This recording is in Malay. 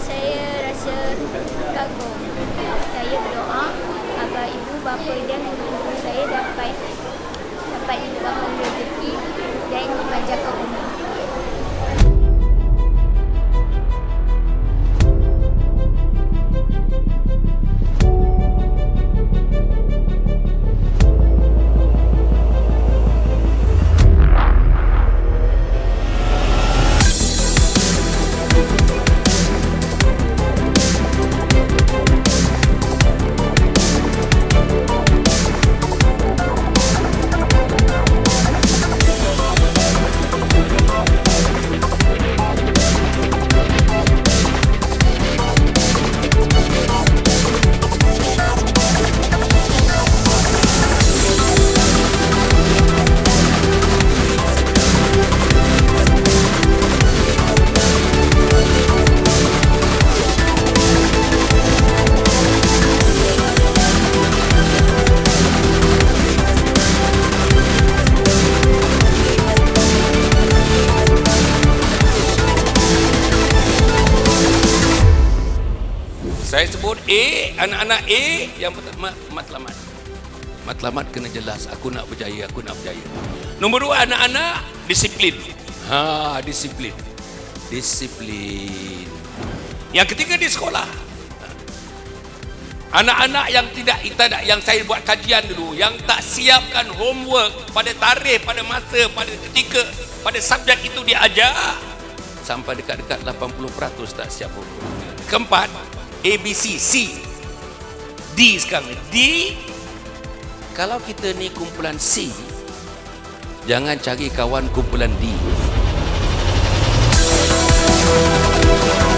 saya rasa kagum. Saya berdoa agar ibu bapa dan guru-guru saya dapat limpahkan rezeki dan dipanjangkan umur. Saya sebut A, anak-anak A yang pertama matlamat. Matlamat kena jelas, aku nak berjaya, aku nak berjaya. Nombor 2 anak-anak disiplin. Disiplin. Disiplin. Yang ketiga di sekolah. Anak-anak yang tidak yang saya buat kajian dulu, yang tak siapkan homework pada tarikh, pada masa, pada ketika, pada subjek itu diajar sampai dekat-dekat 80% tak siap homework. Keempat, A, B, C, C, D sekarang. D, kalau kita ni kumpulan C, jangan cari kawan kumpulan D.